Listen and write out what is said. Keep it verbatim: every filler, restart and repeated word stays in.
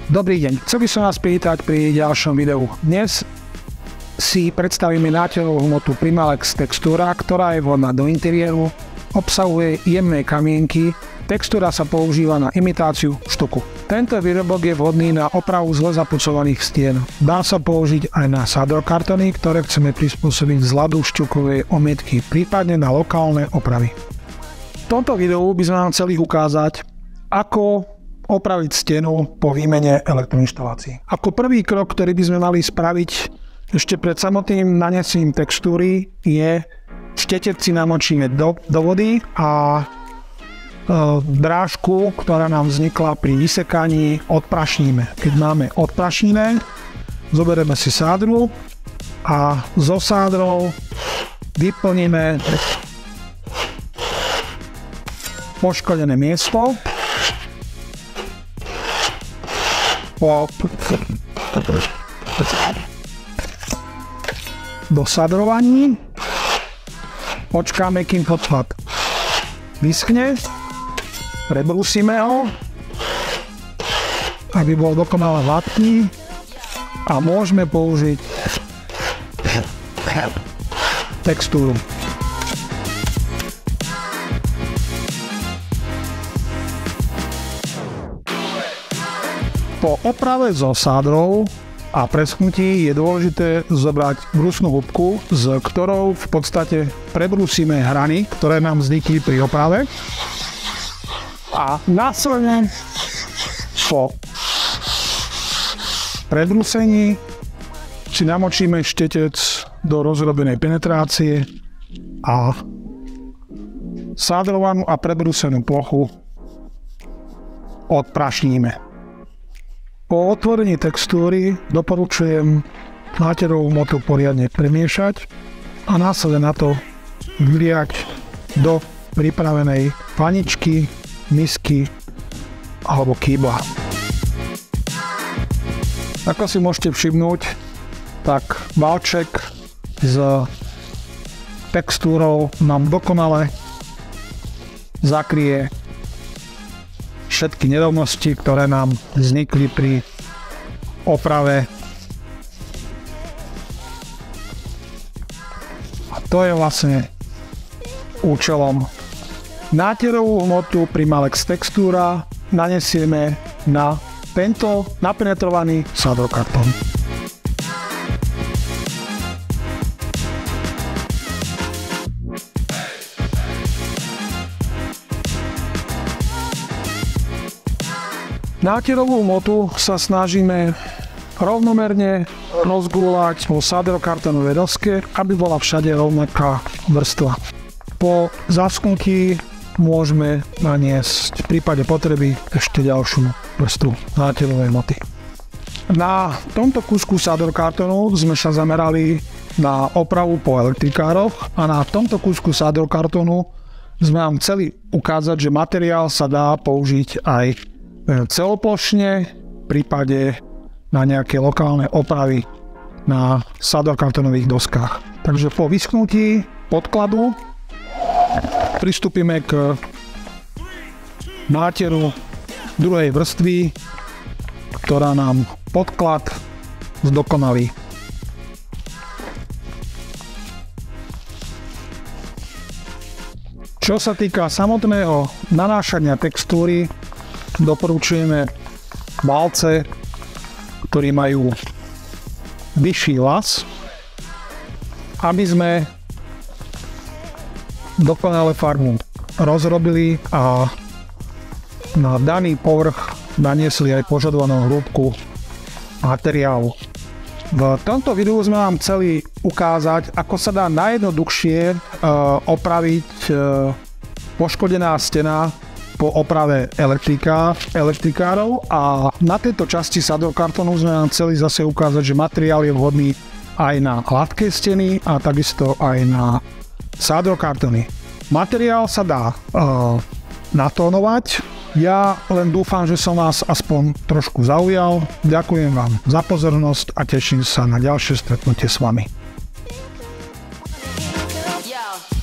Dobrý deň, chcel by som vás pýtať pri ďalšom videu. Dnes si predstavíme náterovú hmotu Primalex Textura, ktorá je vhodná do interiéru, obsahuje jemné kamienky, textúra sa používa na imitáciu štuku. Tento výrobok je vhodný na opravu zle zapucovaných stien. Dá sa použiť aj na sádrokartóny, ktoré chceme prispôsobiť z ľadu šťukovej omietky, prípadne na lokálne opravy. V tomto videu by sme vám chceli ukázať, ako opraviť stenu po výmene elektroinštalácií. Ako prvý krok, ktorý by sme mali spraviť ešte pred samotným nanesením textúry, je štetec si namočíme do, do vody a e, drážku, ktorá nám vznikla pri vysekaní, odprašníme. Keď máme odprašnené, zoberieme si sádru a zo sádrou vyplníme poškodené miesto. Po dosadrovaní počkáme, kým podklad vyschne, prebrúsime ho, aby bol dokonale hladký a môžeme použiť textúru. Po oprave so sádrou a preschnutí je dôležité zobrať brúsnu húbku, s ktorou v podstate prebrúsime hrany, ktoré nám vznikli pri oprave. A následne po prebrúsení si namočíme štetec do rozrobenej penetrácie a sádrovanú a prebrúsenú plochu odprašníme. Po otvorení textúry doporučujem náterovú hmotu poriadne premiešať a následne na to vliať do pripravenej paničky, misky alebo kýbla. Ako si môžete všimnúť, tak valček s textúrou nám dokonale zakrie všetky nerovnosti, ktoré nám vznikli pri oprave. A to je vlastne účelom. Náterovú hmotu Primalex Textura nanesieme na tento napenetrovaný sádrokartón. Náterovú hmotu sa snažíme rovnomerne rozguľovať po sádrokartónovej doske, aby bola všade rovnaká vrstva. Po zaschnutí môžeme naniesť v prípade potreby ešte ďalšiu vrstvu náterovej hmoty. Na tomto kúsku sádrokartónu sme sa zamerali na opravu po elektrikároch a na tomto kúsku sádrokartónu sme vám chceli ukázať, že materiál sa dá použiť aj celoplošne, v prípade na nejaké lokálne opravy na sádrokartónových doskách. Takže po vyschnutí podkladu pristúpime k náteru druhej vrstvy, ktorá nám podklad zdokonalí. Čo sa týka samotného nanášania textúry, doporučujeme valce, ktorí majú vyšší las, aby sme dokonale farbu rozrobili a na daný povrch naniesli aj požadovanú hĺbku materiálu. V tomto videu sme vám chceli ukázať, ako sa dá najjednoduchšie uh, opraviť uh, poškodená stena po oprave elektrika, elektrikárov, a na tejto časti sádrokartónu sme vám chceli zase ukázať, že materiál je vhodný aj na hladké steny a takisto aj na sádrokartóny. Materiál sa dá uh, natónovať. Ja len dúfam, že som vás aspoň trošku zaujal. Ďakujem vám za pozornosť a teším sa na ďalšie stretnutie s vami.